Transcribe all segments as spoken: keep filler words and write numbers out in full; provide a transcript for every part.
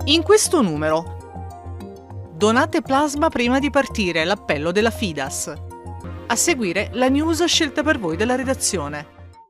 In questo numero: donate plasma prima di partire, l'appello della Fidas. A seguire la news scelta per voi dalla redazione.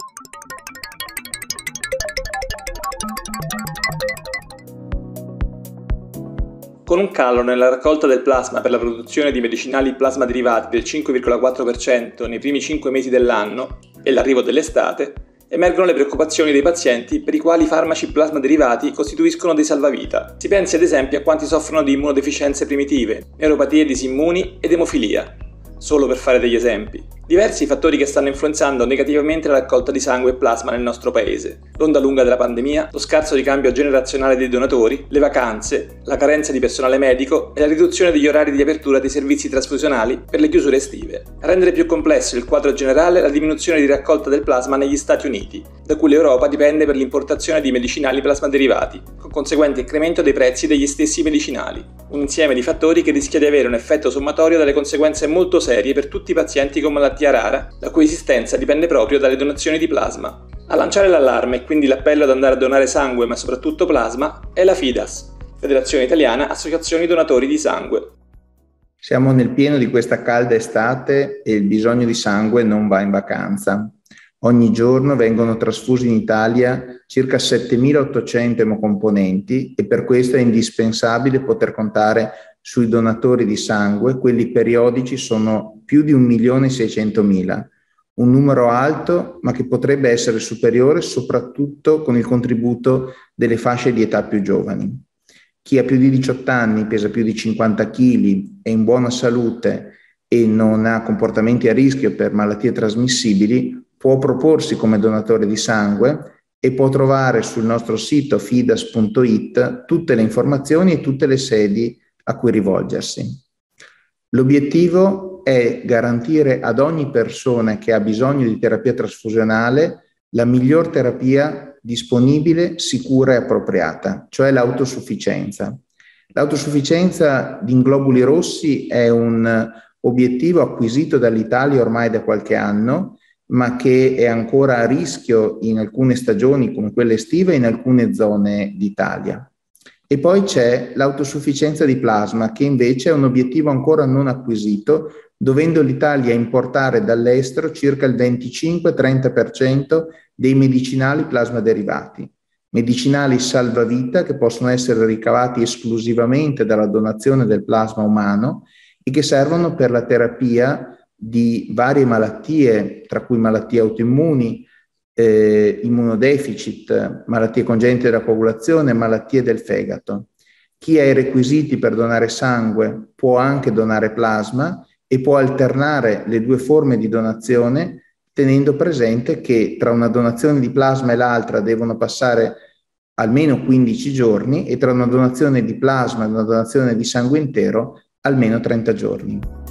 Con un calo nella raccolta del plasma per la produzione di medicinali plasma derivati del cinque virgola quattro per cento nei primi cinque mesi dell'anno e l'arrivo dell'estate, emergono le preoccupazioni dei pazienti per i quali i farmaci plasma derivati costituiscono dei salvavita. Si pensi ad esempio a quanti soffrono di immunodeficienze primitive, neuropatie disimmuni ed emofilia, solo per fare degli esempi. Diversi i fattori che stanno influenzando negativamente la raccolta di sangue e plasma nel nostro paese: l'onda lunga della pandemia, lo scarso ricambio generazionale dei donatori, le vacanze, la carenza di personale medico e la riduzione degli orari di apertura dei servizi trasfusionali per le chiusure estive. A rendere più complesso il quadro generale la diminuzione di raccolta del plasma negli Stati Uniti, da cui l'Europa dipende per l'importazione di medicinali plasma derivati, con conseguente incremento dei prezzi degli stessi medicinali. Un insieme di fattori che rischia di avere un effetto sommatorio dalle conseguenze molto serie per tutti i pazienti con malattia rara, la cui esistenza dipende proprio dalle donazioni di plasma. A lanciare l'allarme e quindi l'appello ad andare a donare sangue, ma soprattutto plasma, è la Fidas, Federazione Italiana Associazioni Donatori di Sangue. Siamo nel pieno di questa calda estate e il bisogno di sangue non va in vacanza. Ogni giorno vengono trasfusi in Italia circa settemilaottocento emocomponenti e per questo è indispensabile poter contare sui donatori di sangue. Quelli periodici sono più di un milione e seicentomila, un numero alto ma che potrebbe essere superiore soprattutto con il contributo delle fasce di età più giovani. Chi ha più di diciotto anni, pesa più di cinquanta chili, è in buona salute e non ha comportamenti a rischio per malattie trasmissibili può proporsi come donatore di sangue e può trovare sul nostro sito fidas punto it tutte le informazioni e tutte le sedi a cui rivolgersi. L'obiettivo è garantire ad ogni persona che ha bisogno di terapia trasfusionale la miglior terapia disponibile, sicura e appropriata, cioè l'autosufficienza. L'autosufficienza in globuli rossi è un obiettivo acquisito dall'Italia ormai da qualche anno, ma che è ancora a rischio in alcune stagioni come quelle estive in alcune zone d'Italia. E poi c'è l'autosufficienza di plasma, che invece è un obiettivo ancora non acquisito, dovendo l'Italia importare dall'estero circa il venticinque trenta per cento dei medicinali plasma derivati. Medicinali salvavita che possono essere ricavati esclusivamente dalla donazione del plasma umano e che servono per la terapia di varie malattie, tra cui malattie autoimmuni, eh, immunodeficit, malattie congenite della coagulazione, malattie del fegato. Chi ha i requisiti per donare sangue può anche donare plasma e può alternare le due forme di donazione, tenendo presente che tra una donazione di plasma e l'altra devono passare almeno quindici giorni e tra una donazione di plasma e una donazione di sangue intero almeno trenta giorni.